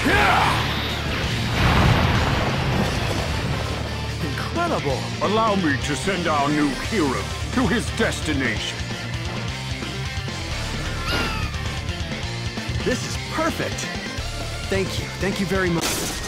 Incredible! Allow me to send our new hero to his destination. This is perfect! Thank you very much.